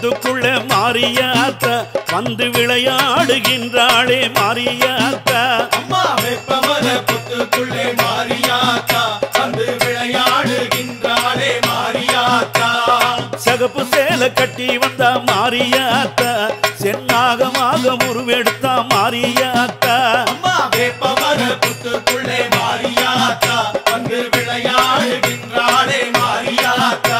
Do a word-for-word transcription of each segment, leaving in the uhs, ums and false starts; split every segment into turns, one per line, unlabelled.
புத்துக்குள்ள மாரியாத்தா வந்து விளையாடுகின்றாளே மாரியாத்தா
அம்மா வேப்பமர புத்துக்குள்ளே மாரியாத்தா வந்து விளையாடுகின்றாளே மாரியாத்தா
சகப்பு சேலை கட்டி வந்தா மாரியாத்தா சென்னாகமாக உருவெடுத்தா மாரியாத்தா
அம்மா வேப்பமர புத்துக்குள்ளே மாரியாத்தா வந்து விளையாடுகின்றாளே மாரியாத்தா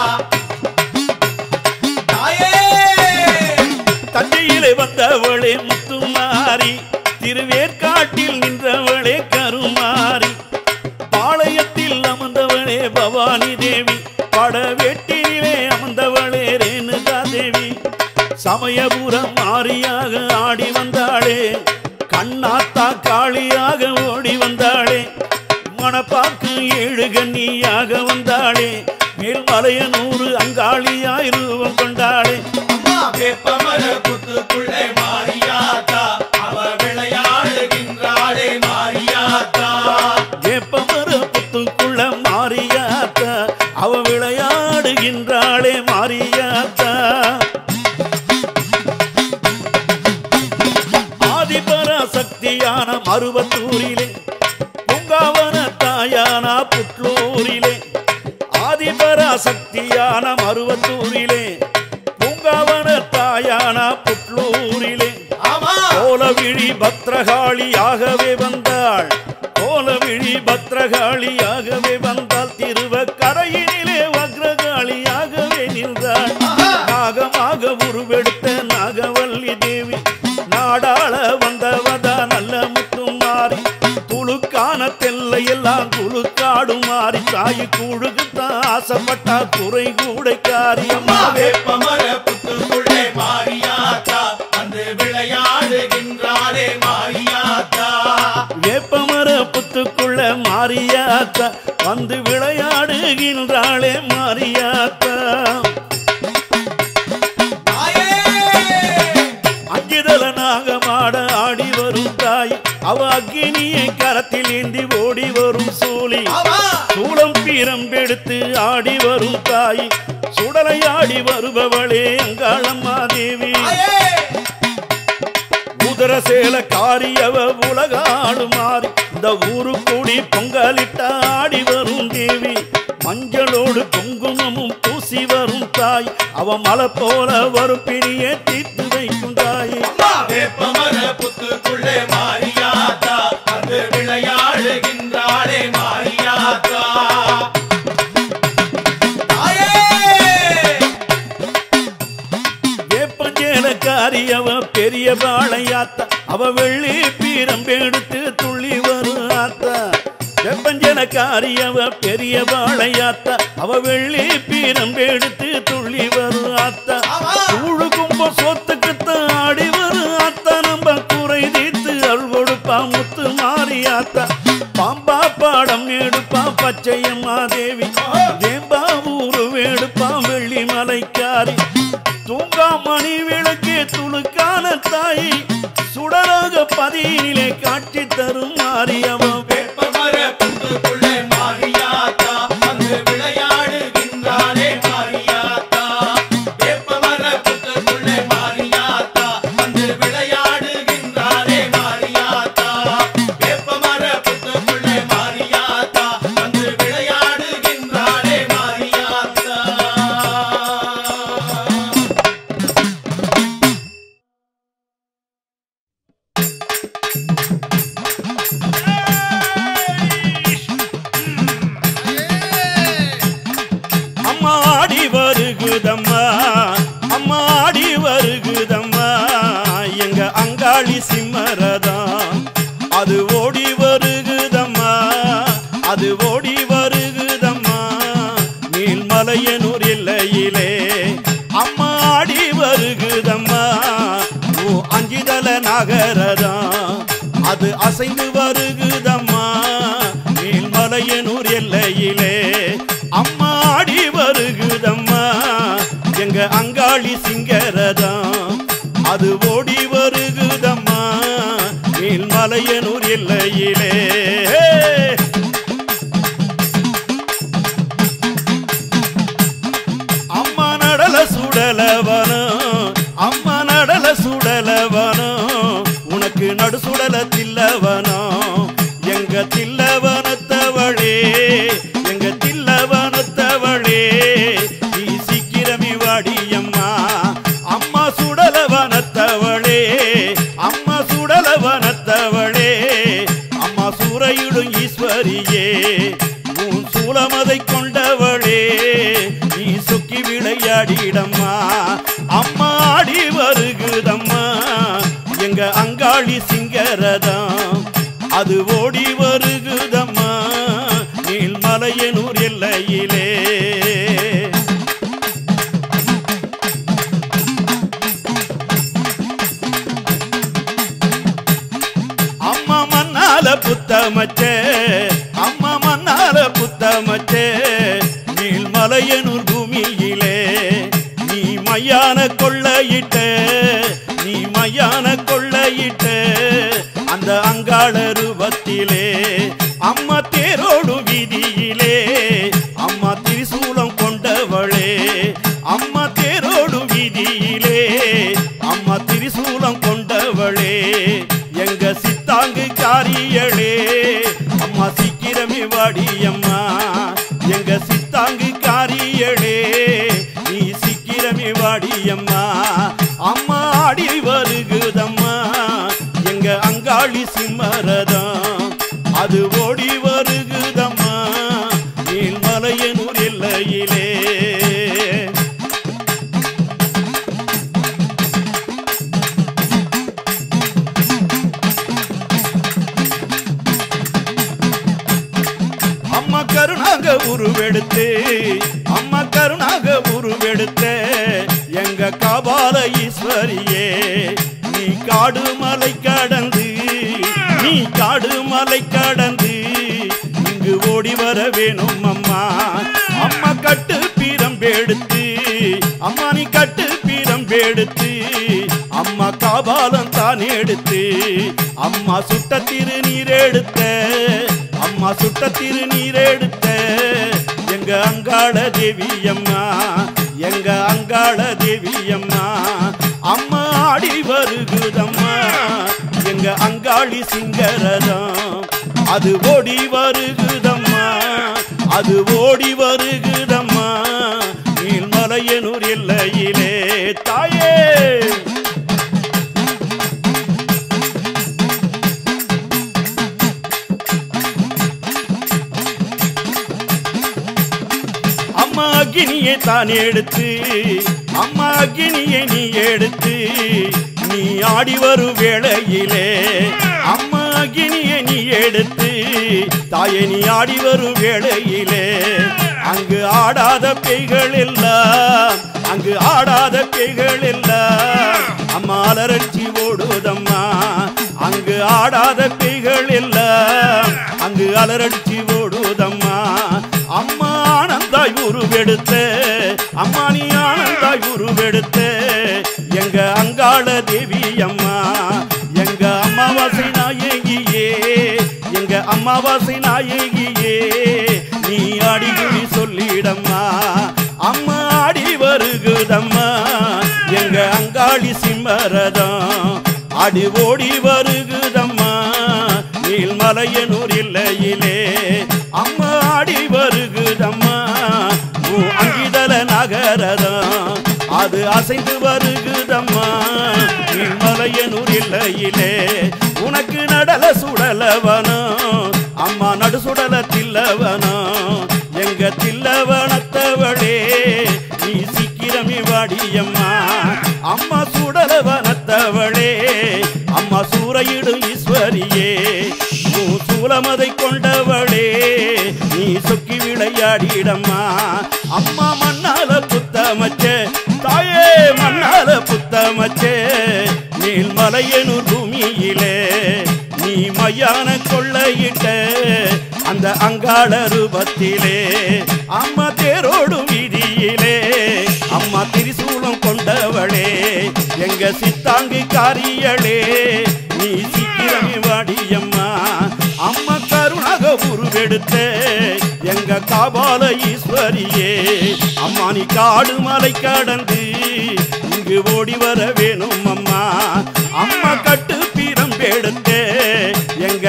தஞ்சையிலே வந்தவளே முத்துமாரி திருவேற்காட்டில் நின்றவளே கருமாரி பாளையத்தில் அமர்ந்தவளே பவானி தேவி படவேட்டிலே அமர்ந்தவளே ரேணுகா தேவி சமயபுரம் மாரியாக ஆடி வந்தாளே கண்ணாத்தா காளியாக ஓடி வந்தாளே மணப்பாக்கு ஏழு கன்னியாக வந்தாளே மேல்மலையனூறு அங்காளியாய் ரூபம் கொண்டாளே
வேப்பமர புத்துக்குள்ளே மாரியாத்தா அவ விளையாடுகின்றாளே மாரியாத்தா
வேப்பமர புத்துக்குள்ள மாரியாத்தா அவ விளையாடுகின்றாளே மாரியாத்தா ஆதிபராசக்தியான மருவத்தூரிலே பூங்காவன தாயான புட்லூரிலே ஆதிபராசக்தியான மருவத்தூரிலே பூங்காவன தாயான புட்லூரிலே கோலவிழி பத்ரகாளியாகவே வந்தாள் கோலவிழி பத்ரகாளியாகவே வந்தாள் திருவக்கரையினிலே வக்ரகாளியாகவே நின்றாள் நாகமாக உருவெடுத்த நாகவல்லி தேவி நாடாள வந்தவதா நல்ல முத்துமாரி துளுக்கான தெல்லை எல்லாம் துளுக்காடும் மாறி தாயி கூடுக்குத்தான் ஆசைப்பட்டா குறை கூடைக்காரி அம்மா
வேப்பமர புத்துக்குள்ளே மாரியாத்தா வந்து விளையாடுகின்றாளே மாரியாத்தா
வேப்பமர புத்துக்குள்ள மாரியாத்தா வந்து விளையாடுகின்றாளே மாரியாத்தா அஞ்சுதல நாகமாட ஆடி வரும் தாய் அவ அக்னியை கரத்தில் ஏந்தி ஓடி வரும் சூலி சூளம் பீரம்பெடுத்து ஆடி வரும் தாய் சுடலையாடி வருபவளே அங்காளம்மா தேவி உதர சேல காரியவ உலகாடு மாறி இந்த ஊரு கூடி பொங்கலிட்ட ஆடி வரும் தேவி மஞ்சளோடு குங்குமமும் பூசி வரும் தாய் அவ மலை போல வரும் பிணியை தீர்த்து வைக்கும் தாய்
வேப்பமர புத்துக்குள்ளே மாரியாத்தா வந்து விளையாடுகின்றாளே மாரியாத்தா
வேப்பஞ்சேலக்காரி அவ பெரிய பாளையாத்தா அவ வெள்ளி பீரம்பெடுத்து துள்ளி வரும் ஆத்தா வெப்பஞ்சனக்காரி அவ பெரிய பாளையாத்தா அவ வெள்ளி பீரம்பெடுத்து துள்ளி வரும் ஆத்தா கூழு கும்ப சொத்துக்குத்தான் ஆடி வரும் ஆத்தா நம்ம குறை தீர்த்து அருள் கொடுப்பா முத்து மாரியாத்தா பாம்பா பாடம் எடுப்பா பச்சையம்மா தேவி வேம்பா ஊரு வேடுப்பா வெள்ளி மலைக்காரி தூங்கா மணி விளக்கே துளுக்கான தாய் சுடராக பதியிலே காட்சி தரும் மாரியவ
வேப்பமர புத்துக்குள்ளே மாரியாத்தா வந்து விளையாடுகின்றாளே மாரியாத்தா வேப்பமர புத்துக்குள்ளே மாரியாத்தா வந்து விளையாடுகின்றாளே மாரியாத்தா வேப்பமர புத்துக்குள்ளே மாரியாத்தா வந்து விளையாடுகின்றாளே மாரியாத்தா
அம்மாடி வருகுதம்மா அம்மாடி வருகுதம்மா எங்க அங்காளி சிம்மரதான் அது ஓடி வருகுதம்மா அது ஓடி வருகுதம்மா நீல்மலையனூர் எல்லையிலே அம்மாடி வருகுதம்மா ஓ அஞ்சுதல நகரதான் அது அசைந்து வருகுதம்மா நீல்மலையனூர் எல்லையிலே அம்மாடி வருகுதம்மா எங்க அங்காளி சிங்கரதான் அது ஓடி வருகுதம்மா நீல்மலையனூர் எல்லையிலே அம்மா நடல சுடல வன நடுசுடல தில்லவனம் எங்க தில்லவனத்தவளே எங்க தில்லவனத்தவளே நீ சீக்கிரமே வாடியம்மா அம்மா சுடலவனத்தவளே அம்மா சுடலவனத்தவளே அம்மா சூறையிடும் ஈஸ்வரியே உன் சூலமதை கொண்டவளே நீ சொக்கி விளையாடிடம்மா அம்மா ஆடி வருகுதம்மா எங்க அங்காளி சிங்கரதம் அது ஓடி வருகுதம்மா நீல்மலையனூர் எல்லையிலே அம்மா மண்ணால புத்தமச்சே அம்மா மண்ணால புத்தமச்சே நீல்மலையனூர் பூமியிலே நீ மையான கொள்ளையிட்ட நீ மையான கொள்ளையிட்ட அந்த அங்காள ரூபத்திலே அம்மா தேரோடு வீதியிலே அம்மா திரிசூலம் கொண்டவளே அம்மா தேரோடு வீதியிலே அம்மா திரிசூலம் கொண்டவளே எங்க சித்தாங்கு காரியளே அம்மா சீக்கிரமே வாடியம்மா எங்க சித்தாங்கு காரியளே நீ சீக்கிரமே வாடியம்மா அம்மா ஆடி வருகுதம்மா எங்க அங்காளி சிம்மரதம் அது ஓடி வருகுதம்மா நீல்மலையனூர் எல்லையிலே அம்மா கருணாக உருவெடுத்து அம்மா கருணாக உருவெடுத்த எங்க காபால ஈஸ்வரியே நீ காடு மலை கடந்து நீ காடு மலை கடந்து இங்கு ஓடி வர வேணும் அம்மா அம்மா கட்டு பீரம்பெடுத்து அம்மா நீ கட்டு பீரம்பெடுத்து அம்மா காபாலம் தான் எடுத்து அம்மா சுட்ட திருநீர் எடுத்த அம்மா சுட்ட திருநீர் எடுத்த எங்க அங்காள தேவி அம்மா எங்க அங்காள தேவி அம்மா அம்மா ஆடி வருகுதம்மா எங்க அங்காளி சிங்கரதம் அது ஓடி வருகுதம்மா அது ஓடி வருகுதம்மா நீல்மலையனூர் எல்லையிலே தாயே அம்மா அக்னியை தான் எடுத்து அம்மா அக்னியை நீ எடுத்து நீ ஆடி வரும் வேளையிலே அம்மா அக்னியை நீ எடுத்து தாயை நீ ஆடி வரும் வேளையிலே அங்கு ஆடாத பேய்கள் எல்லாம் அங்கு ஆடாத பேய்கள் எல்லாம் அம்மா அலரட்சி ஓடுதம்மா அங்கு ஆடாத பேய்கள் எல்லாம் அங்கு அலரட்சி ஓடுதம்மா அம்மா ஆனந்தாய் உருவெடுத்த அம்மா நீ ஆனந்தாய் உருவெடுத்த எங்க அங்காள தேவி அம்மா எங்க அம்மாவாசை நாயகியே எங்க அம்மாவாசை நாயகியே நீ ஆடிகுடி சொல்லிடம்மா அம்மா ஆடி வருகுதம்மா எங்க அங்காளி சிம்மரதம் ஆடி ஓடி வருகுதம்மா நீல்மலையனூர் எல்லையிலே அம்மா ஆடி வருகுதம்மா அங்கிதல நகரதம் அது அசைந்து வருகுதம்மா நீல்மலையனூர் எல்லையிலே உனக்கு நடல சுடலவனம் அம்மா நடு சுடல தில்லவனம் எங்க தில்லவனத்தவளே நீ சீக்கிரமே வாடியம்மா அம்மா சுடலவனத்தவளே அம்மா சூறையிடும் ஈஸ்வரியே சூலமதை கொண்டவளே நீ சொக்கி விளையாடிடம்மா அம்மா மண்ணால புத்தமச்சே தாயே மண்ணால புத்தமச்சே நீல்மலையனூர் பூமியிலே நீ மையான கொள்ளையிட்ட அந்த அங்காள ரூபத்திலே அம்மா தேரோடும் வீதியிலே அம்மா திரிசூலம் கொண்டவளே எங்க சித்தாங்கு காரியளே நீ சீக்கிரமே வாடியம்மா அம்மா கருணாக உருவெடுத்த எங்க காபால ஈஸ்வரியே அம்மா நீ காடு மலை கடந்து இங்கு ஓடி வர வேணும் அம்மா அம்மா கட்டு பீரம்பெடுத்த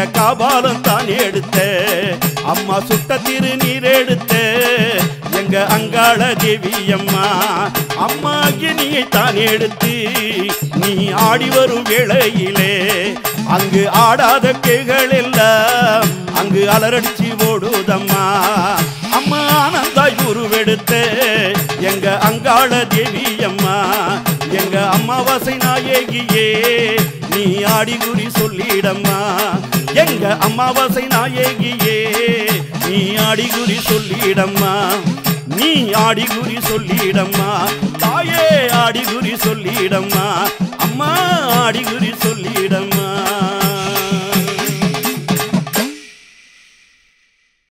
எங்க காபாலம் தான் எடுத்த அம்மா சுட்ட திருநீர் எடுத்த எங்க அங்காள தேவி அம்மா அம்மா அக்னியை தான் எடுத்து நீ ஆடி வரும் வேளையிலே அங்கு ஆடாத பேய்கள் எல்லாம் அங்கு அலரடிச்சு ஓடுதம்மா அம்மா ஆனந்தாய் உருவெடுத்த எங்க அங்காள தேவி அம்மா எங்க அம்மாவாசை நாயகியே நீ ஆடி குறி சொல்லிடம்மா எங்க அம்மாவாசை நாயகியே நீ ஆடி குறி சொல்லிடம்மா நீ ஆடி குறி சொல்லிடம்மா தாயே ஆடி குறி சொல்லிடம்மா அம்மா ஆடி குறி